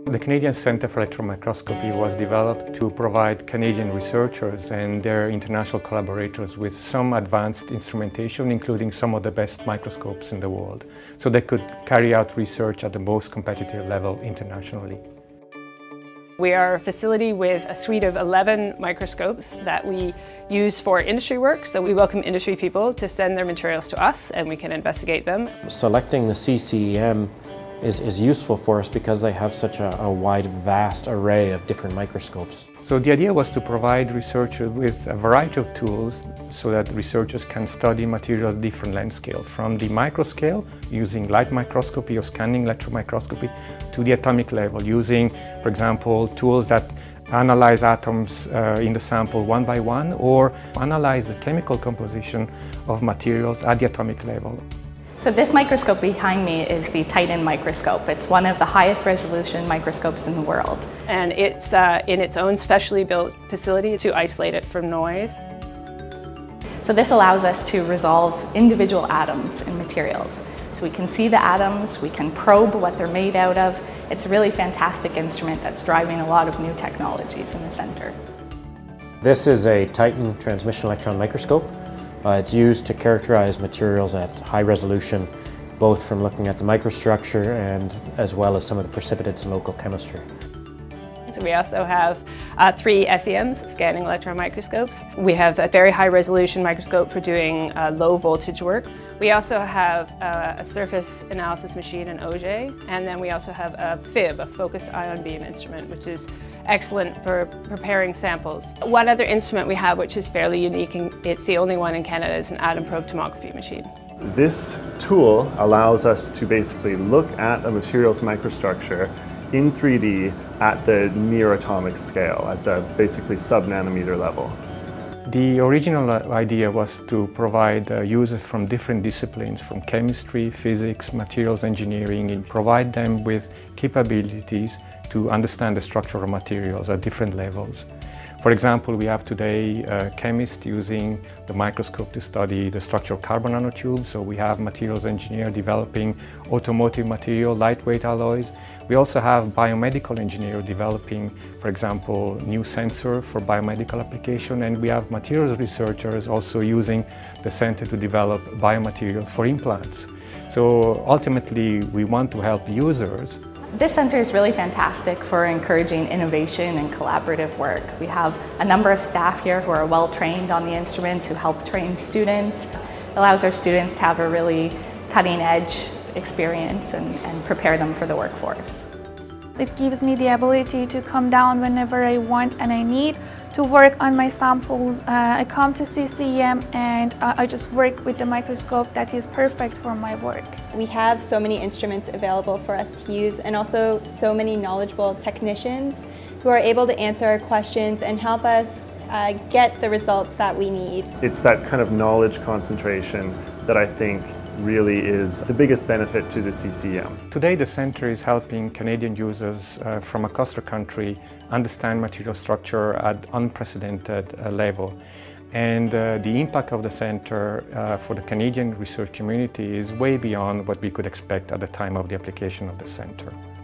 The Canadian Centre for Electron Microscopy was developed to provide Canadian researchers and their international collaborators with some advanced instrumentation, including some of the best microscopes in the world, so they could carry out research at the most competitive level internationally. We are a facility with a suite of 11 microscopes that we use for industry work, so we welcome industry people to send their materials to us and we can investigate them. Selecting the CCEM is useful for us because they have such a wide, vast array of different microscopes. So the idea was to provide researchers with a variety of tools so that researchers can study materials at different length scale, from the micro scale using light microscopy or scanning electron microscopy to the atomic level using, for example, tools that analyze atoms in the sample one by one or analyze the chemical composition of materials at the atomic level. So this microscope behind me is the Titan microscope. It's one of the highest resolution microscopes in the world. And it's in its own specially built facility to isolate it from noise. So this allows us to resolve individual atoms in materials. So we can see the atoms, we can probe what they're made out of. It's a really fantastic instrument that's driving a lot of new technologies in the center. This is a Titan transmission electron microscope. It's used to characterize materials at high resolution, both from looking at the microstructure and as well as some of the precipitates and local chemistry. So we also have 3 SEMs, scanning electron microscopes. We have a very high resolution microscope for doing low voltage work. We also have a surface analysis machine, an OJ, and then we also have a FIB, a focused ion beam instrument, which is excellent for preparing samples. One other instrument we have which is fairly unique, and it's the only one in Canada, is an atom probe tomography machine. This tool allows us to basically look at a material's microstructure in 3D at the near atomic scale, at the basically sub-nanometer level. The original idea was to provide users from different disciplines, from chemistry, physics, materials engineering, and provide them with capabilities to understand the structure of materials at different levels. For example, we have today chemists using the microscope to study the structure of carbon nanotubes. So we have materials engineer developing automotive material, lightweight alloys. We also have biomedical engineer developing, for example, new sensor for biomedical application. And we have materials researchers also using the center to develop biomaterial for implants. So ultimately, we want to help users. This center is really fantastic for encouraging innovation and collaborative work. We have a number of staff here who are well trained on the instruments, who help train students. It allows our students to have a really cutting edge experience and prepare them for the workforce. It gives me the ability to come down whenever I want and I need to work on my samples. I come to CCEM and I just work with the microscope that is perfect for my work. We have so many instruments available for us to use and also so many knowledgeable technicians who are able to answer our questions and help us get the results that we need. It's that kind of knowledge concentration that I think really is the biggest benefit to the CCEM. Today the center is helping Canadian users from across the country understand material structure at unprecedented level. And the impact of the center for the Canadian research community is way beyond what we could expect at the time of the application of the center.